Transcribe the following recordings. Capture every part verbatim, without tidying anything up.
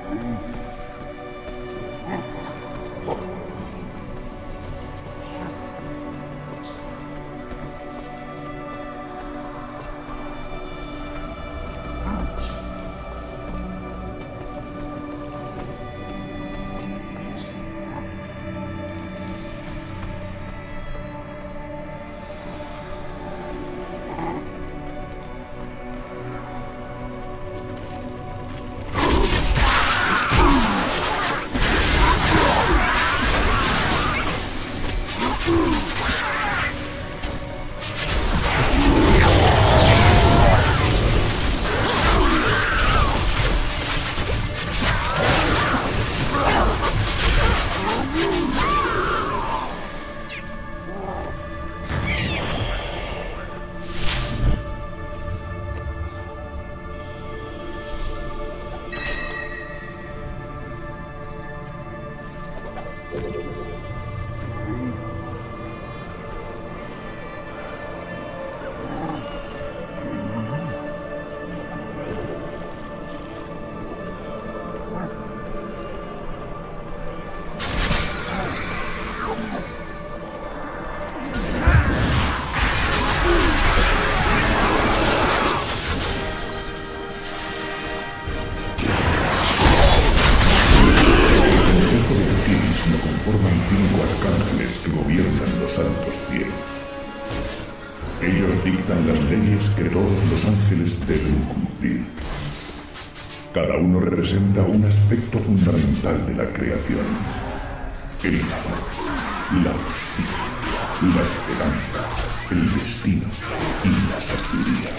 Ellos dictan las leyes que todos los ángeles deben cumplir. Cada uno representa un aspecto fundamental de la creación. El amor, la justicia, la esperanza, el destino y la sabiduría.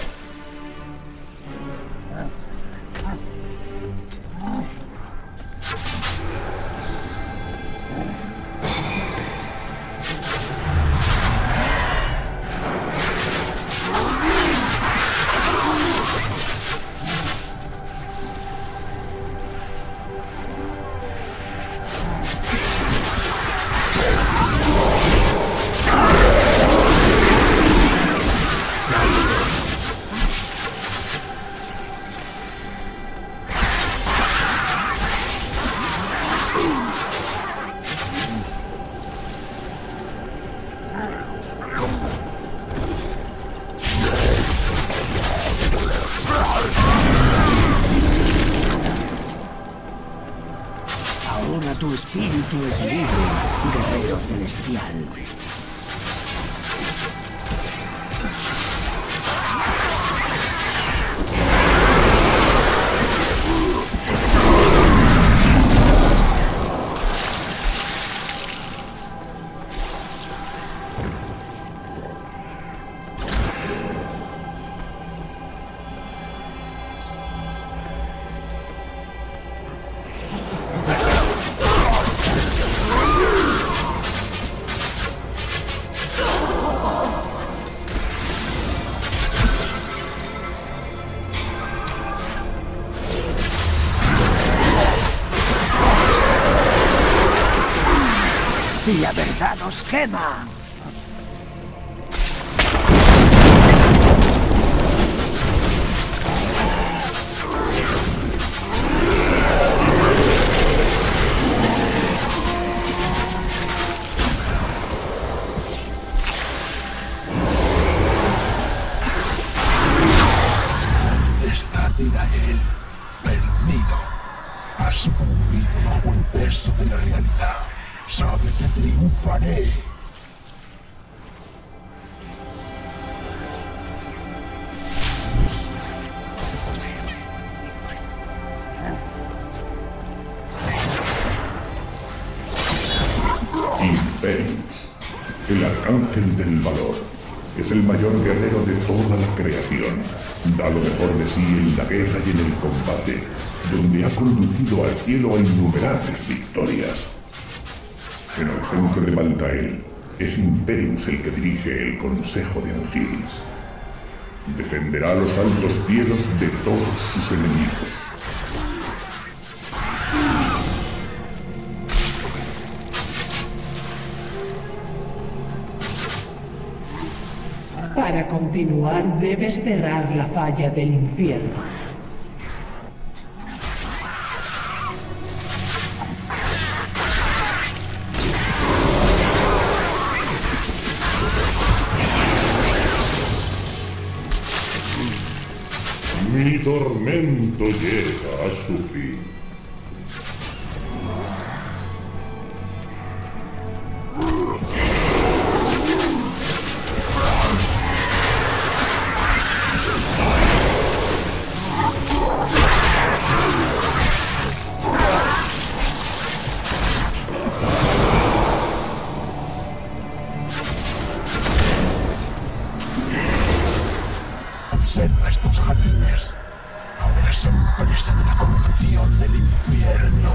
Ahora tu espíritu es libre, guerrero celestial. La verdad os quema. Está Tirael, perdido. Ha sucumbido bajo el peso de la realidad. Sabe que triunfaré. Imperius, el arcángel del valor, es el mayor guerrero de toda la creación. Da lo mejor de sí en la guerra y en el combate, donde ha conducido al cielo a innumerables victorias. En ausencia de Maltael, es Imperius el que dirige el Consejo de Angiris. Defenderá los altos cielos de todos sus enemigos. Para continuar, debes cerrar la falla del infierno. Mi tormento llega a su fin. Observa estos jardines. Ahora son presa de la corrupción del infierno.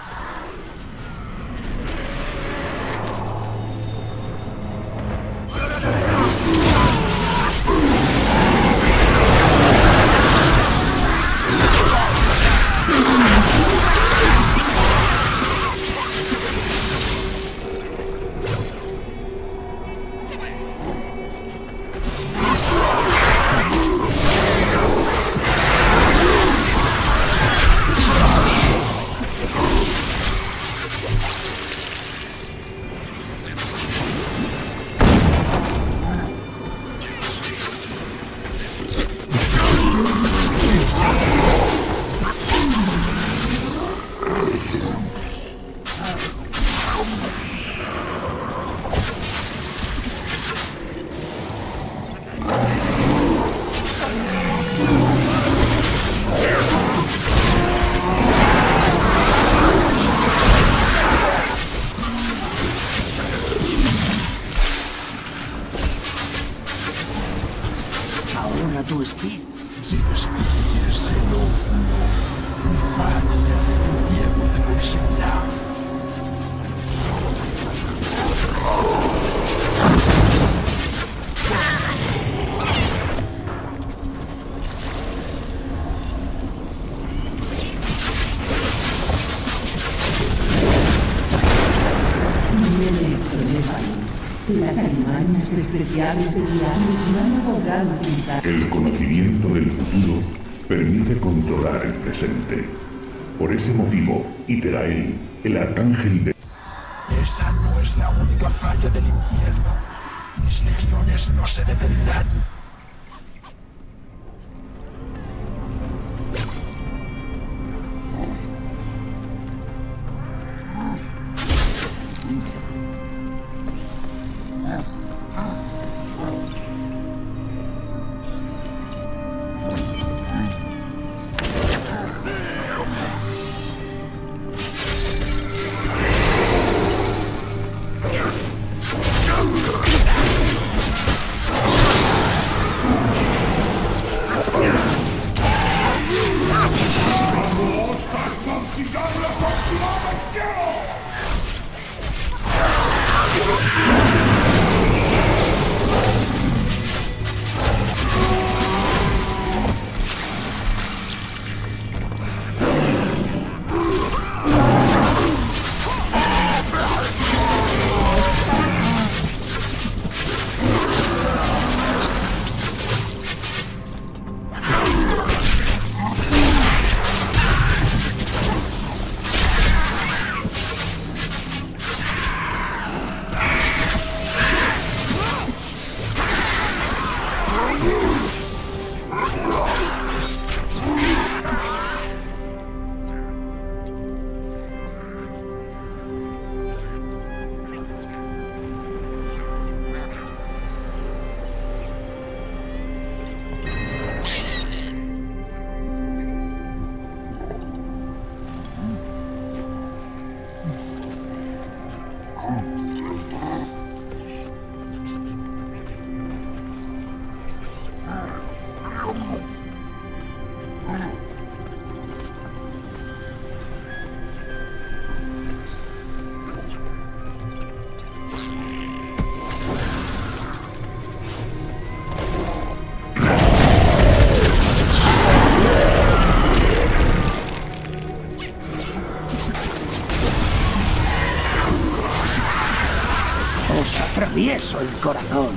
Ahora tu espíritu. Si destruyes el óvulo, mi padre del infierno te perseguirá. Bien hecho, Finaly. Las alimañas despreciables de Diablo ya no podrán utilizar. El conocimiento del futuro permite controlar el presente. Por ese motivo, Iterael, el arcángel de... Esa no es la única falla del infierno. Mis legiones no se detendrán. Os atravieso el corazón.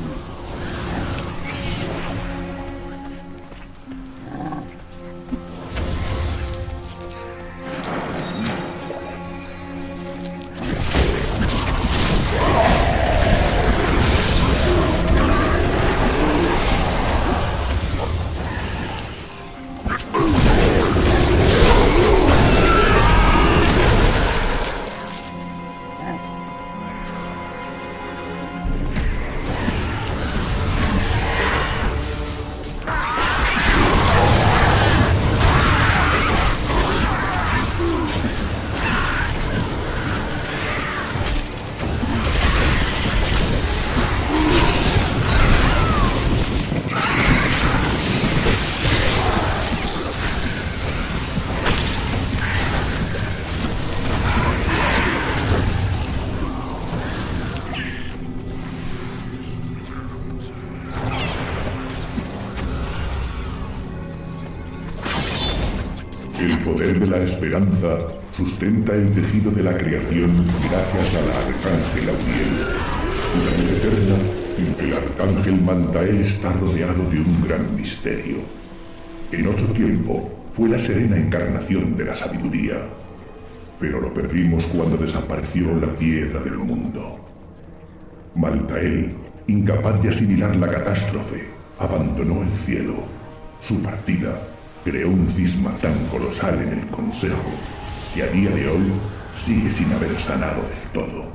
El poder de la esperanza sustenta el tejido de la creación gracias al arcángel Uriel. La luz eterna, el arcángel Mantael está rodeado de un gran misterio. En otro tiempo fue la serena encarnación de la sabiduría, pero lo perdimos cuando desapareció la piedra del mundo. Mantael, incapaz de asimilar la catástrofe, abandonó el cielo. Su partida creó un cisma tan colosal en el Consejo que a día de hoy sigue sin haber sanado del todo.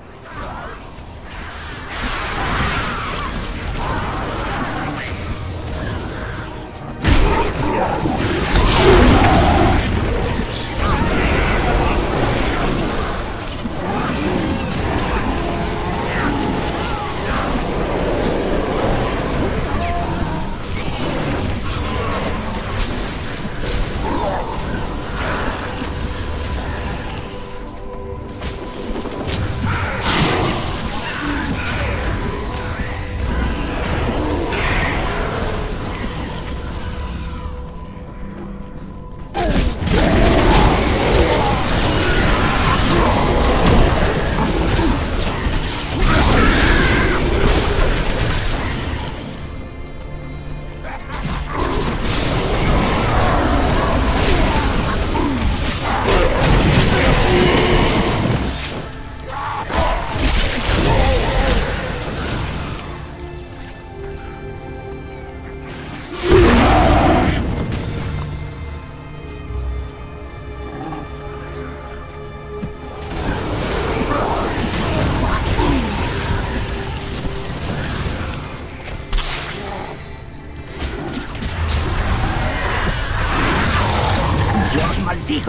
¡Maldigo!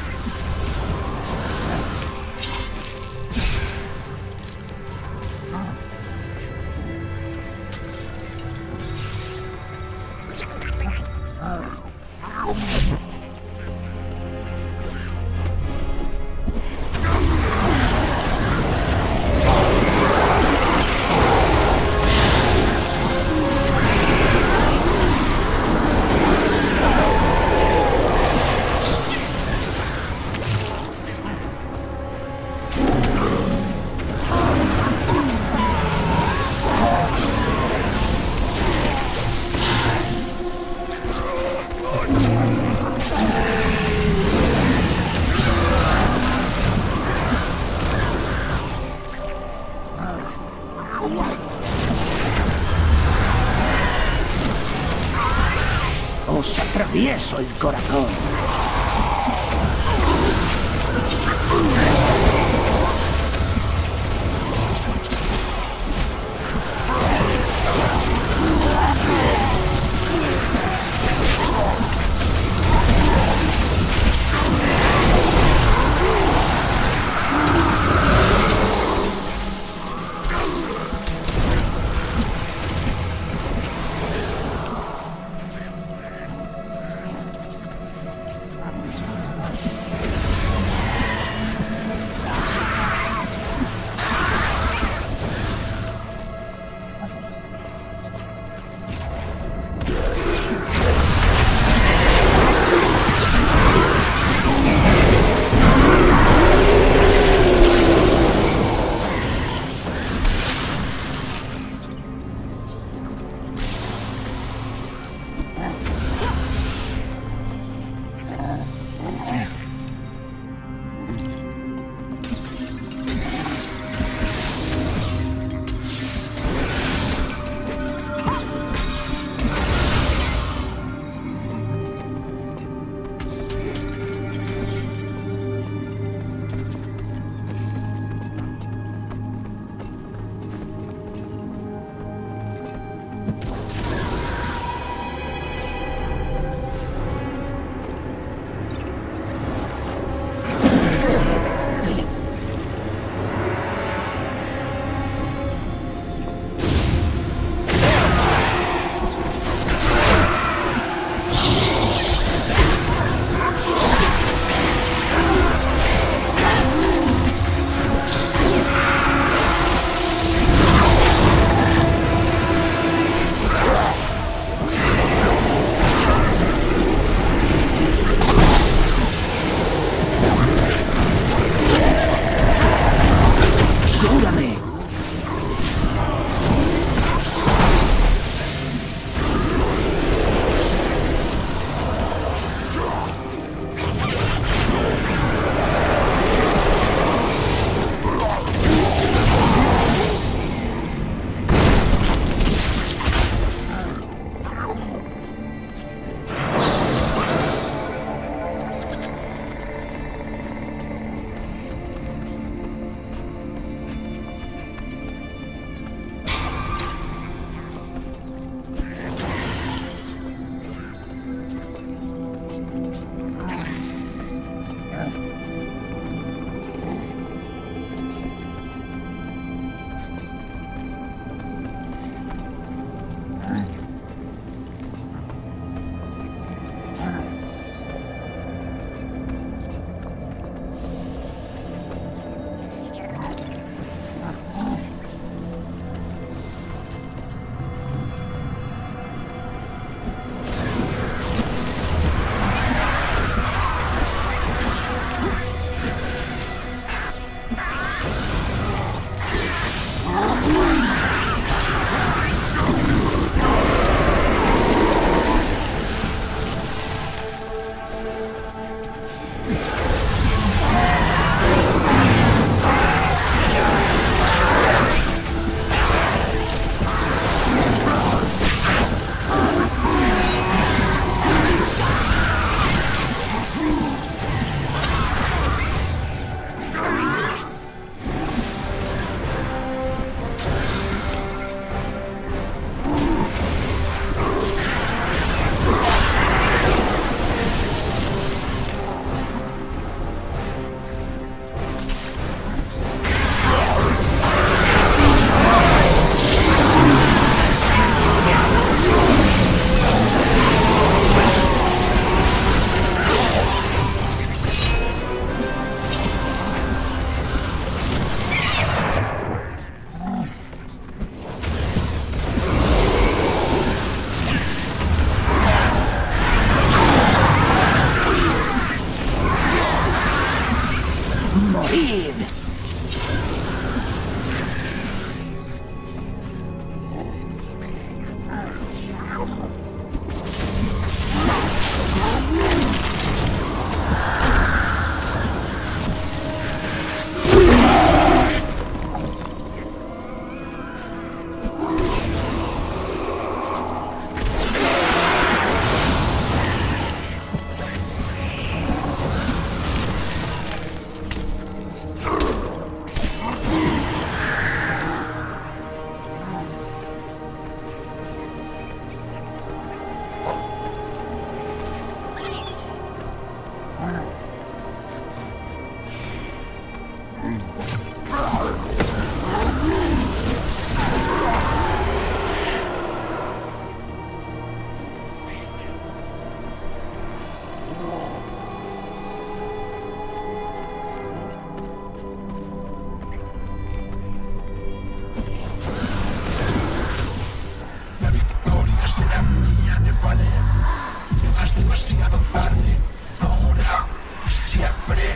Os atravieso el corazón. Será mía, Finaly. Llegas demasiado tarde. Ahora, siempre.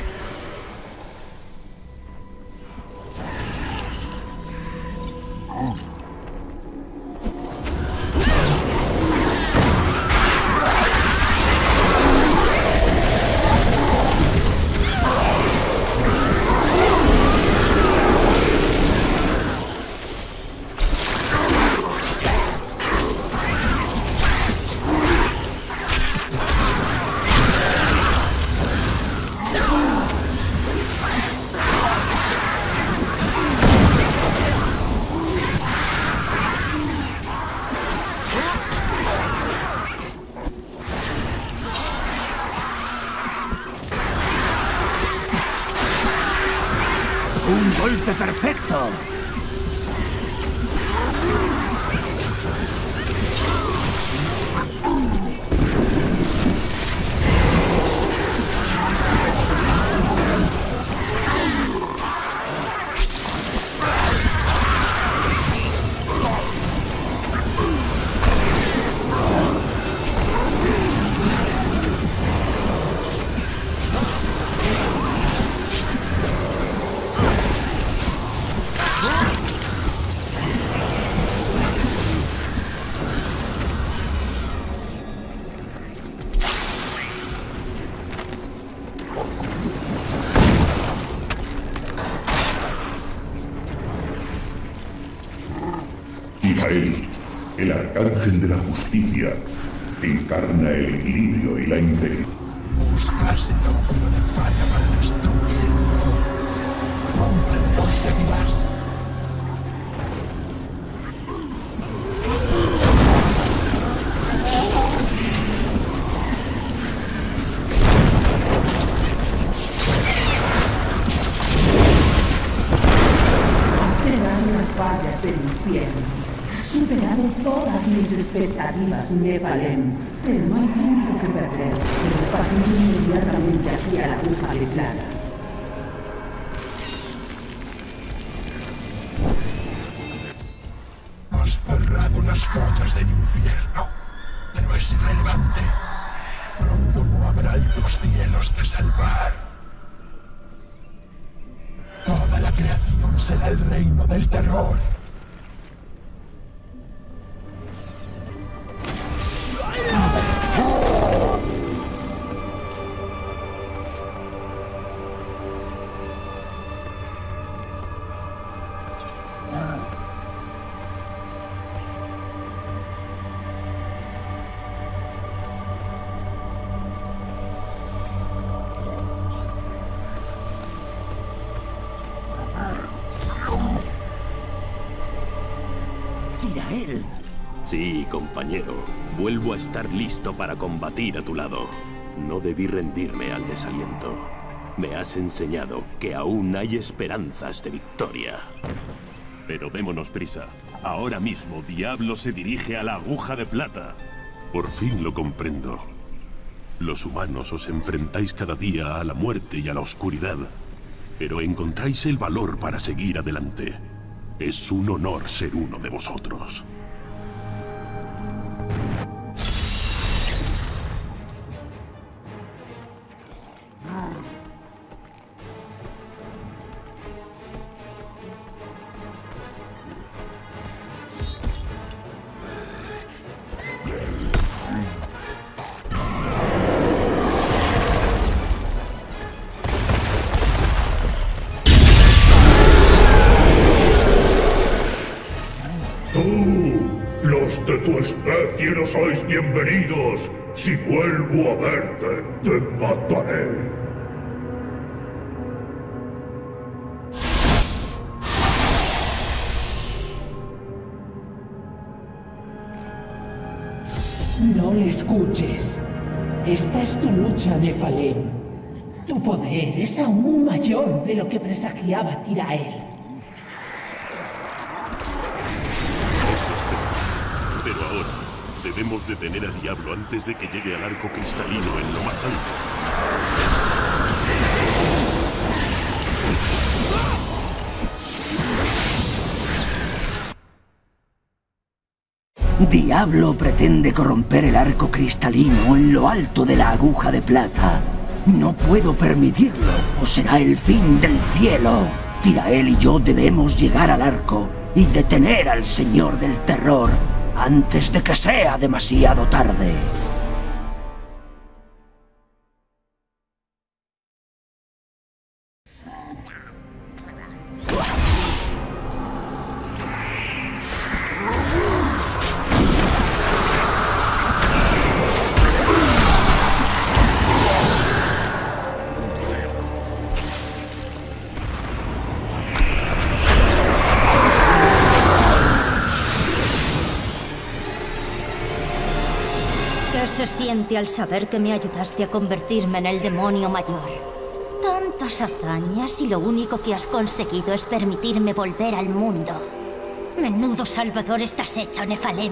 ¡Un golpe perfecto! Finaly, el arcángel de la justicia, encarna el equilibrio y la integridad. Buscas el óculo de falla para destruirlo. Nunca lo conseguirás. Has frenado las fallas del infierno. Has superado todas mis expectativas, Nephalem. Pero no hay tiempo que perder. Nos partimos inmediatamente aquí a la aguja de plata. Has cerrado las fallas del infierno. Pero es irrelevante. Pronto no habrá altos cielos que salvar. Toda la creación será el reino del terror. Él. Sí, compañero. Vuelvo a estar listo para combatir a tu lado. No debí rendirme al desaliento. Me has enseñado que aún hay esperanzas de victoria. Pero démonos prisa. Ahora mismo Diablo se dirige a la aguja de plata. Por fin lo comprendo. Los humanos os enfrentáis cada día a la muerte y a la oscuridad, pero encontráis el valor para seguir adelante. Es un honor ser uno de vosotros. Los de tu especie no sois bienvenidos. Si vuelvo a verte, te mataré. No le escuches. Esta es tu lucha, Nephalem. Tu poder es aún mayor de lo que presagiaba Tirael. Eso espero. Pero ahora debemos detener al diablo antes de que llegue al arco cristalino en lo más alto. Diablo pretende corromper el arco cristalino en lo alto de la aguja de plata. No puedo permitirlo, o será el fin del cielo. Tirael y yo debemos llegar al arco y detener al Señor del Terror antes de que sea demasiado tarde. ¿Qué se siente al saber que me ayudaste a convertirme en el demonio mayor? Tantas hazañas y lo único que has conseguido es permitirme volver al mundo. Menudo salvador estás hecho, Nephalem.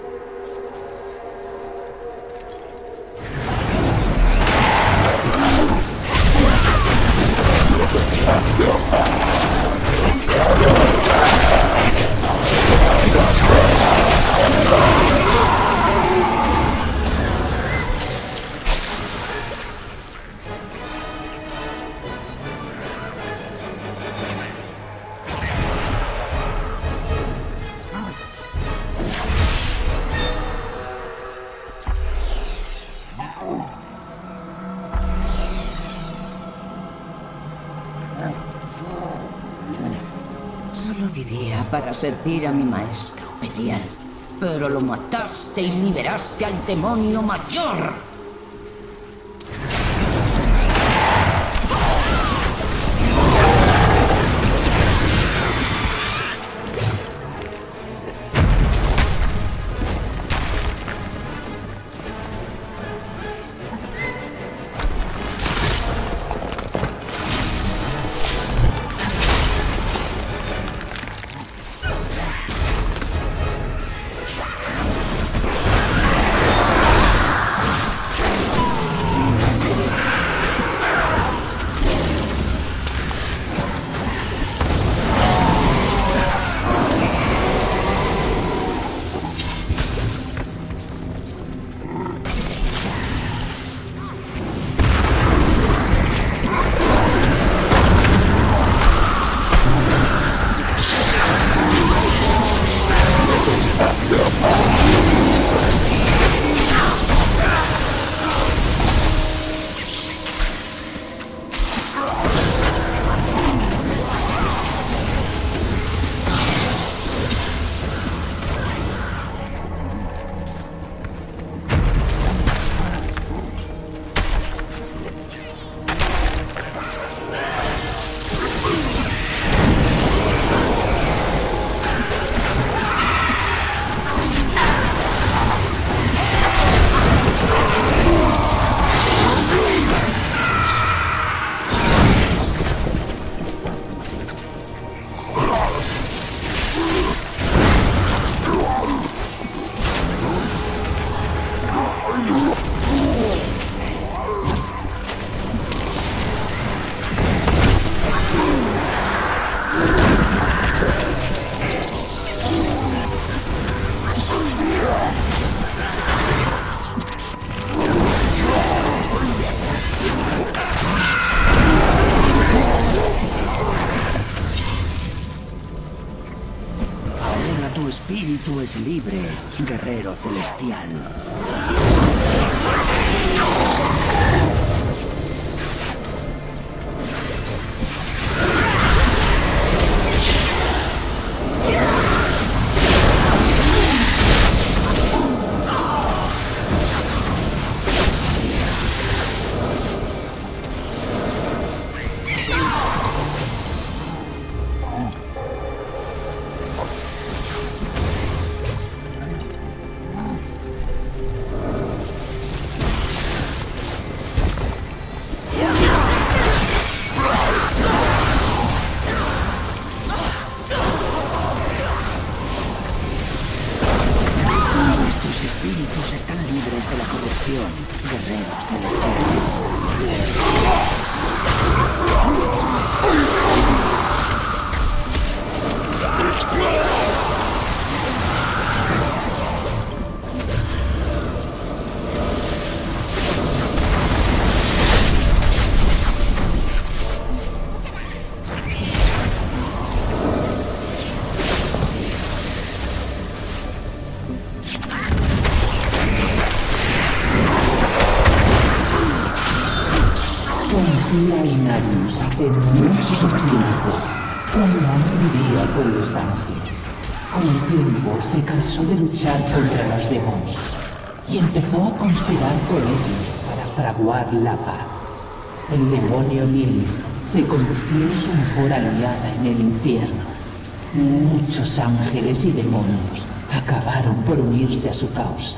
Solo vivía para servir a mi maestro, Belial. Pero lo mataste y liberaste al demonio mayor. Tu espíritu es libre, guerrero celestial. Conocí a Inarius hace mucho tiempo, cuando aún vivía con los ángeles. Con el tiempo se cansó de luchar contra los demonios y empezó a conspirar con ellos para fraguar la paz. El demonio Lilith se convirtió en su mejor aliada en el infierno. Muchos ángeles y demonios acabaron por unirse a su causa.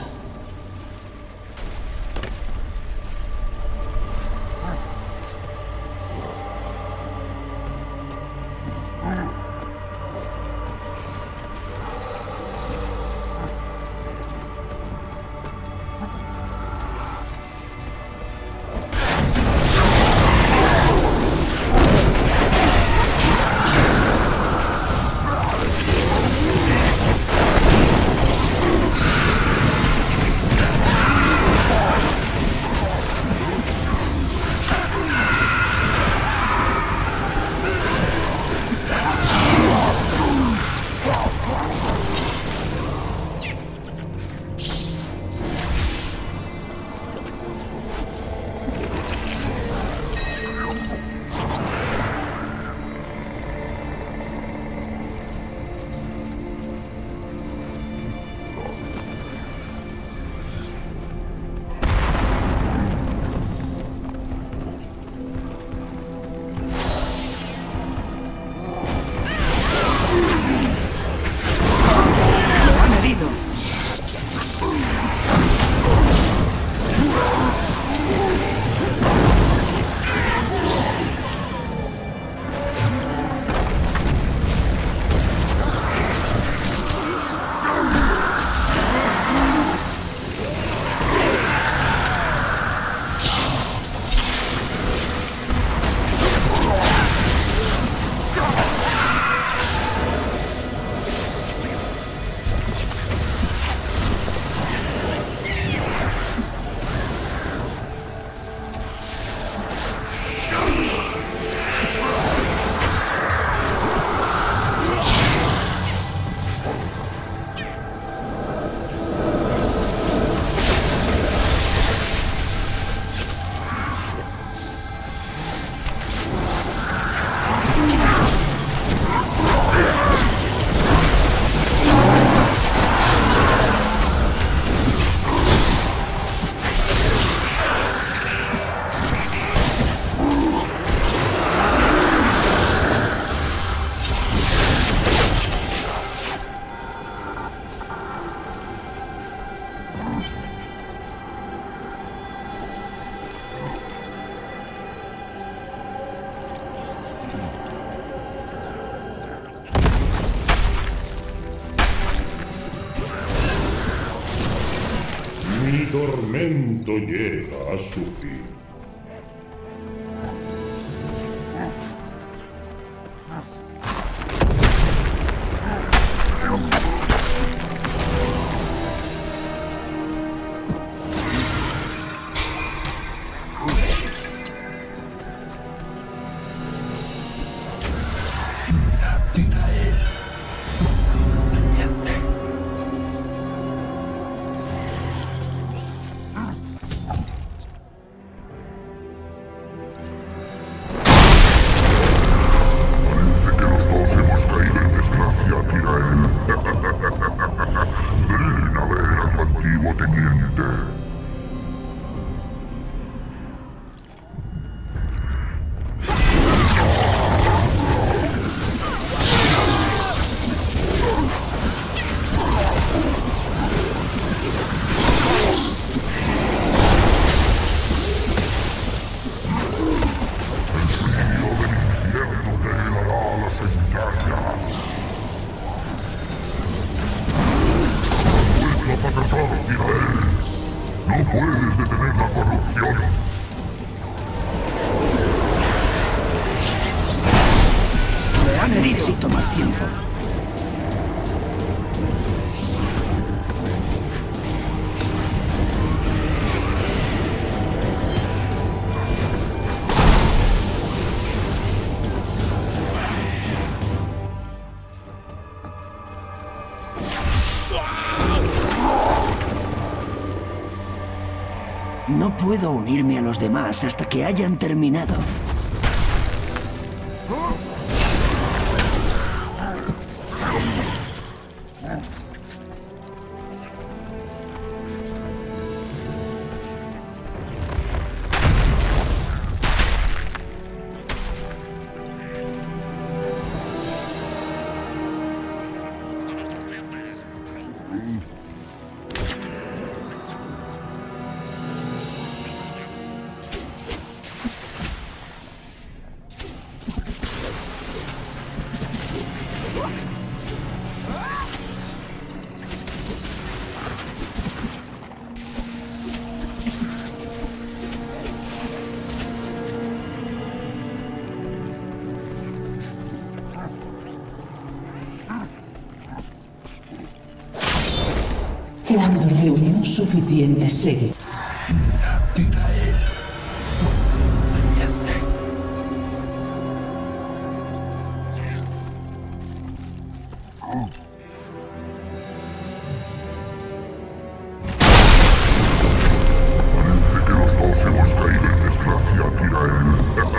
Mi tormento llega a su fin. puedo unirme a los demás hasta que hayan terminado. Cuando reunió suficientes seguidores. Mira, tira él. Parece que los dos hemos caído en desgracia, Tirael.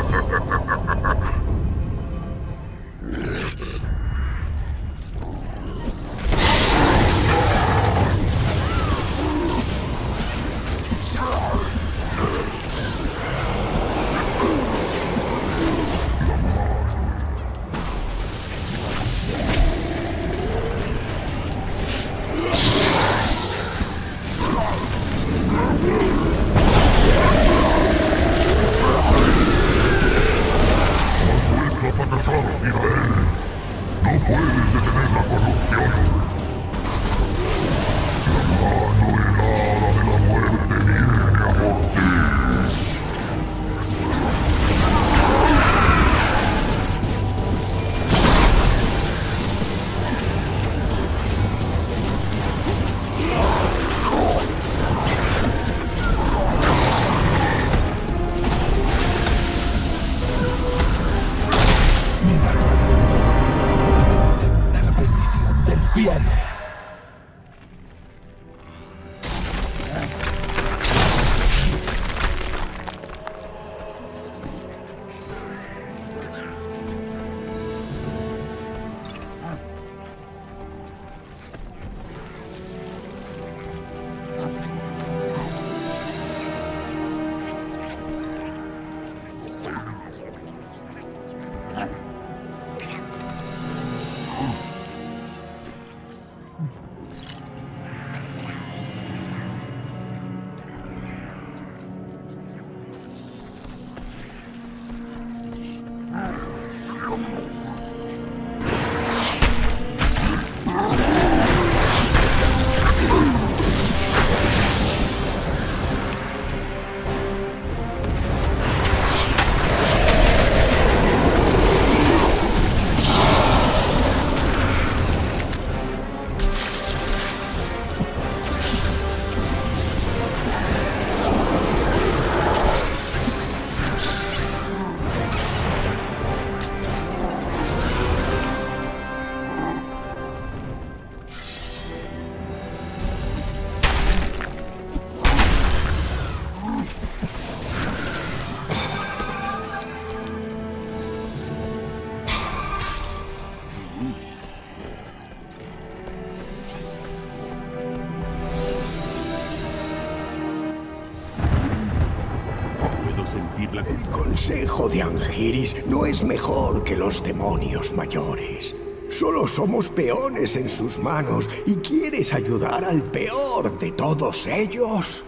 El consejo de Angiris no es mejor que los demonios mayores. Solo somos peones en sus manos y ¿quieres ayudar al peor de todos ellos?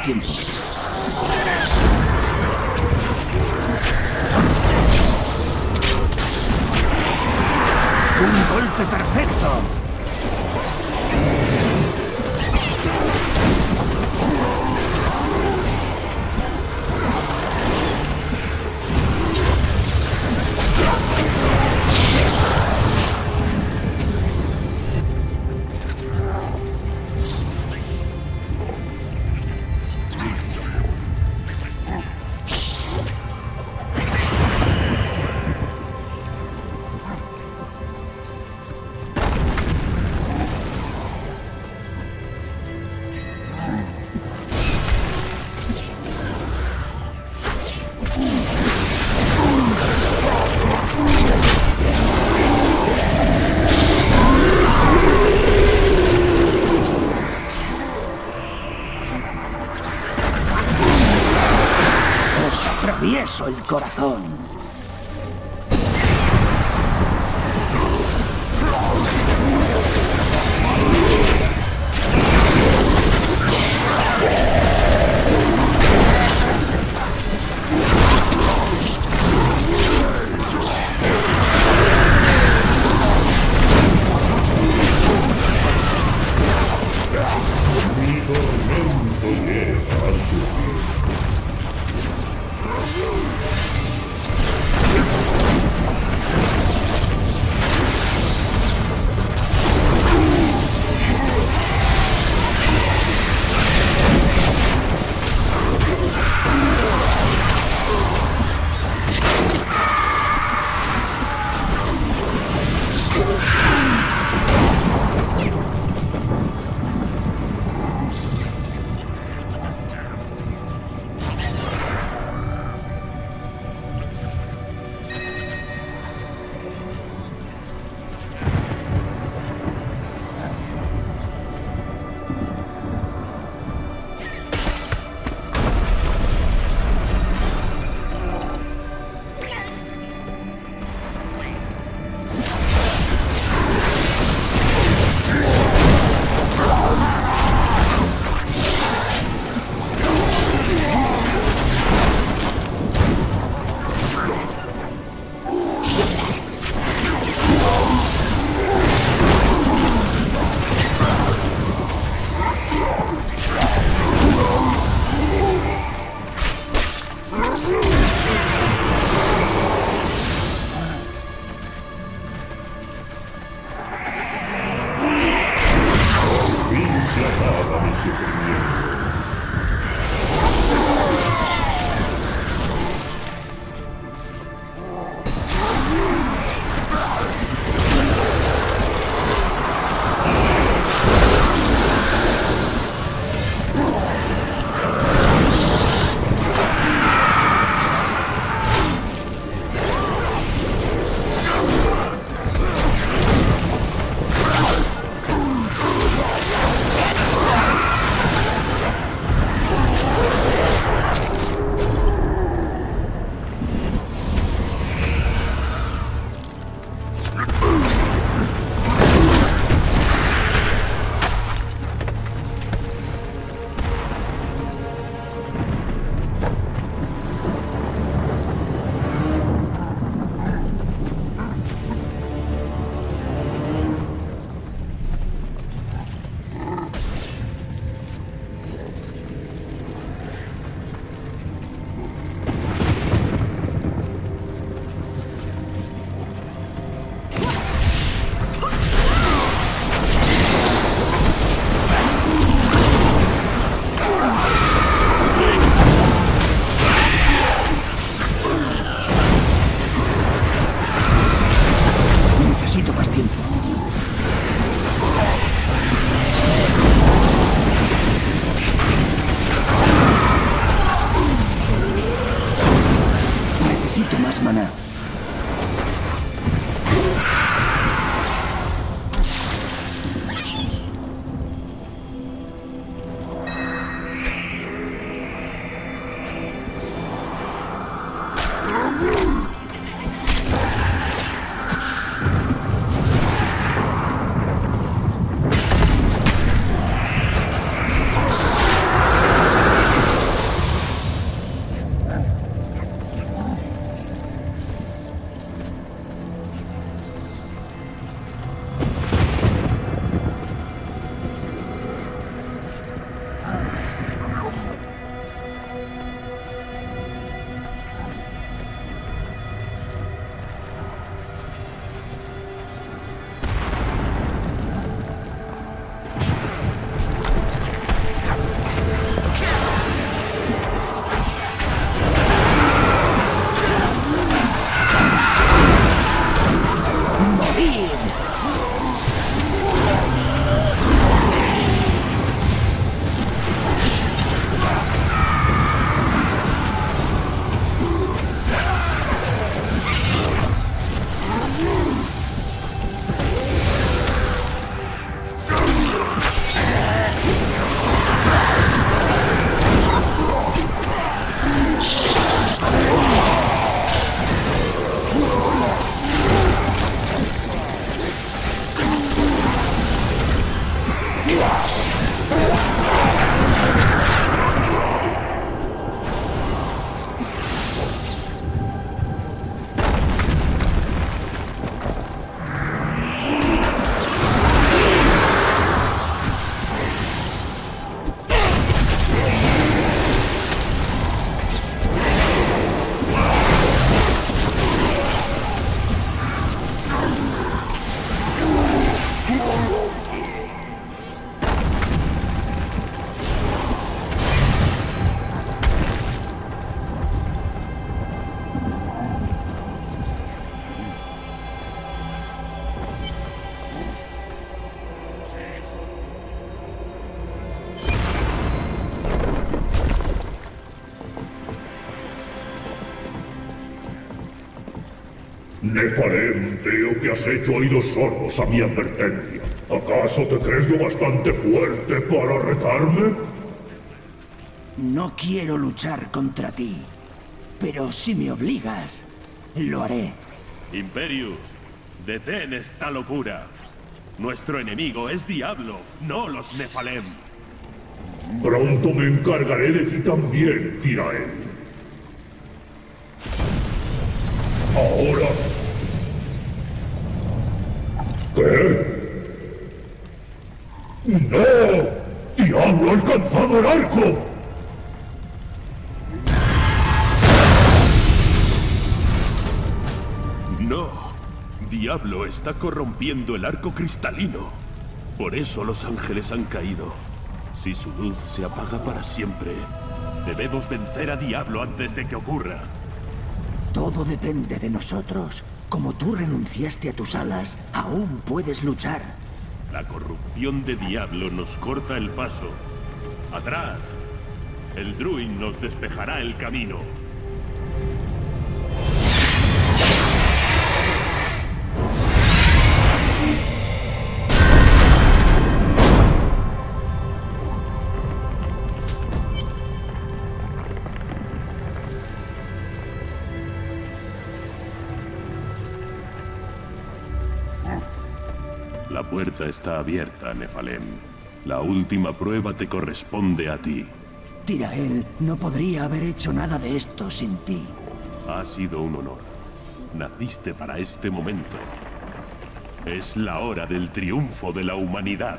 tiempo. ¡Un golpe perfecto! Atravieso el corazón. Mi tormento llega a su fin. Nefalem, veo que has hecho oídos sordos a mi advertencia. ¿Acaso te crees lo bastante fuerte para retarme? No quiero luchar contra ti, pero si me obligas, lo haré. Imperius, detén esta locura. Nuestro enemigo es Diablo, no los Nefalem. Pronto me encargaré de ti también, Tirael. Ahora... ¿Qué? ¡No! ¡Diablo ha alcanzado el arco! No. Diablo está corrompiendo el arco cristalino. Por eso los ángeles han caído. Si su luz se apaga para siempre, debemos vencer a Diablo antes de que ocurra. Todo depende de nosotros. Como tú renunciaste a tus alas, aún puedes luchar. La corrupción de Diablo nos corta el paso. ¡Atrás! El Druid nos despejará el camino. La puerta está abierta, Nefalem. La última prueba te corresponde a ti. Tirael no podría haber hecho nada de esto sin ti. Ha sido un honor. Naciste para este momento. Es la hora del triunfo de la humanidad.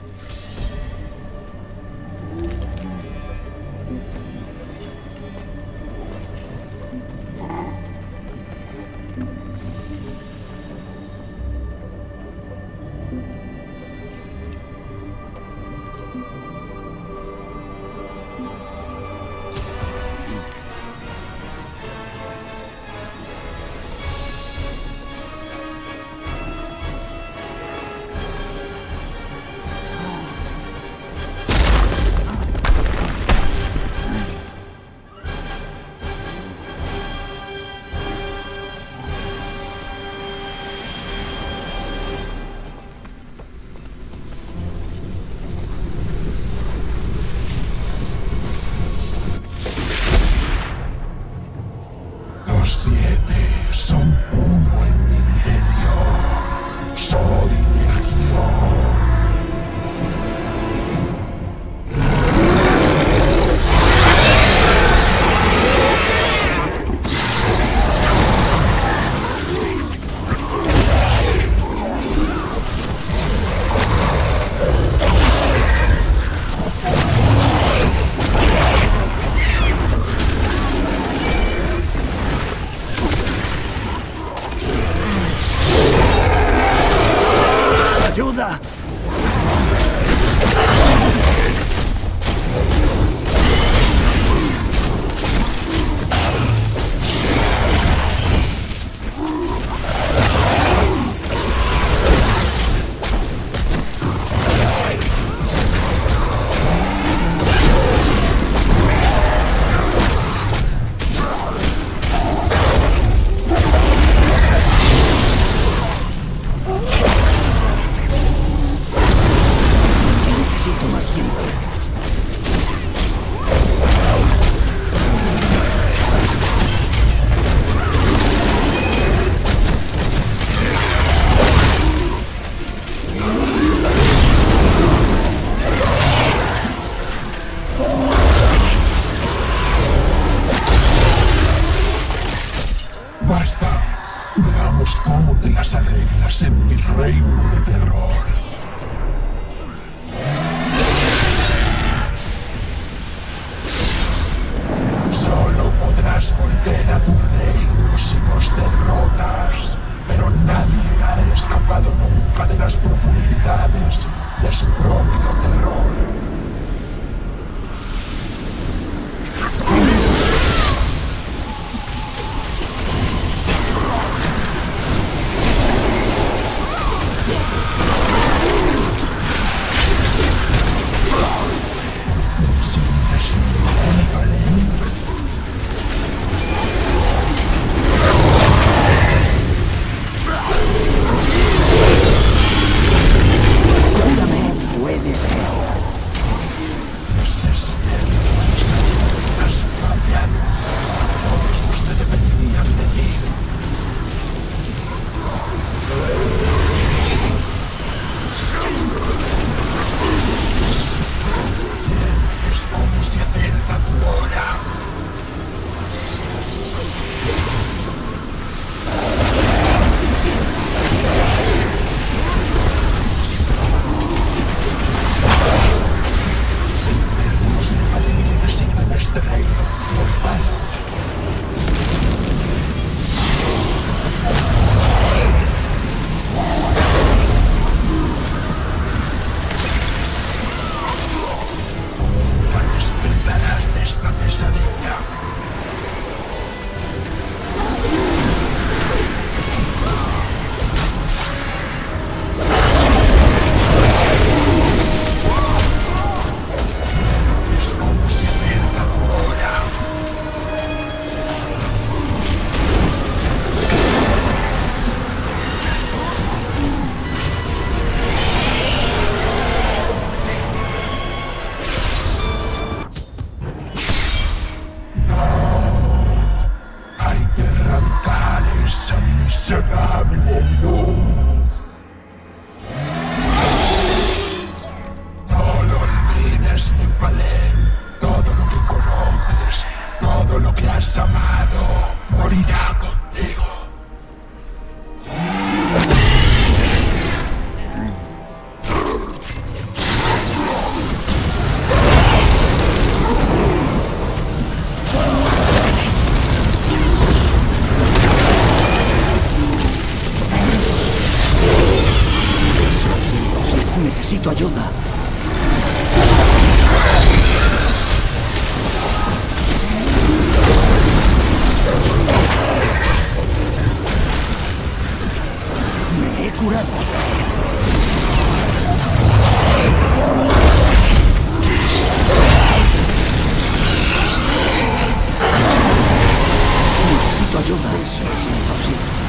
En mi reino de terror. Solo podrás volver a tu reino si nos derrotas. Pero nadie ha escapado nunca de las profundidades de su propio terror. será mi luz. No lo olvides, Finaly. Todo lo que conoces, todo lo que has amado, morirá contigo. Necesito ayuda. Me he curado. Necesito ayuda. Eso es imposible.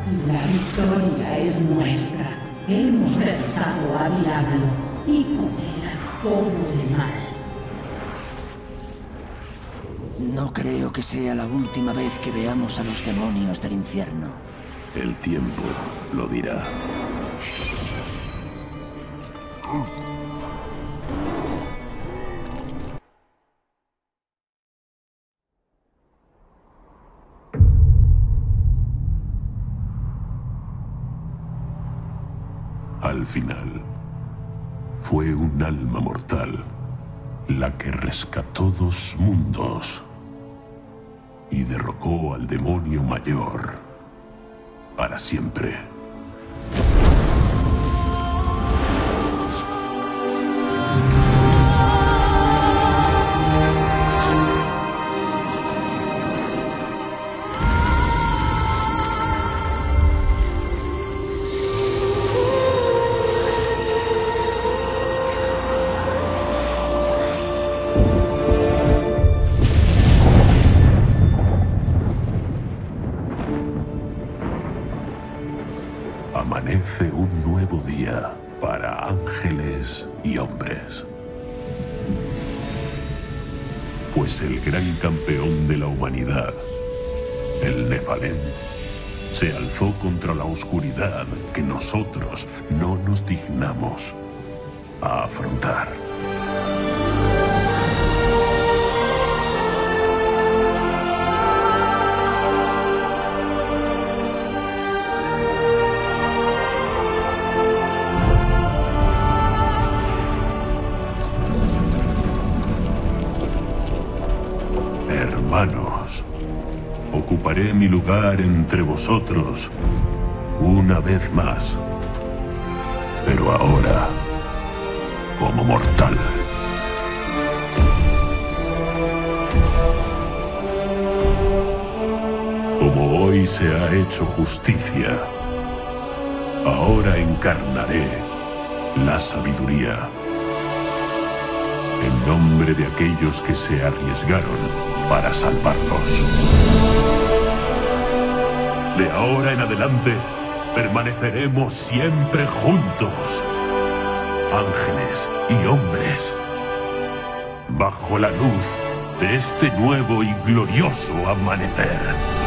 La victoria es nuestra. Hemos derrotado a Diablo y con él a todo el mal. No creo que sea la última vez que veamos a los demonios del infierno. El tiempo lo dirá. Al final, fue un alma mortal la que rescató dos mundos y derrocó al demonio mayor para siempre. Amanece un nuevo día para ángeles y hombres. Pues el gran campeón de la humanidad, el Nephalem, se alzó contra la oscuridad que nosotros no nos dignamos a afrontar. Hermanos, ocuparé mi lugar entre vosotros una vez más, pero ahora como mortal. Como hoy se ha hecho justicia, ahora encarnaré la sabiduría. En nombre de aquellos que se arriesgaron para salvarlos. De ahora en adelante, permaneceremos siempre juntos, ángeles y hombres, bajo la luz de este nuevo y glorioso amanecer.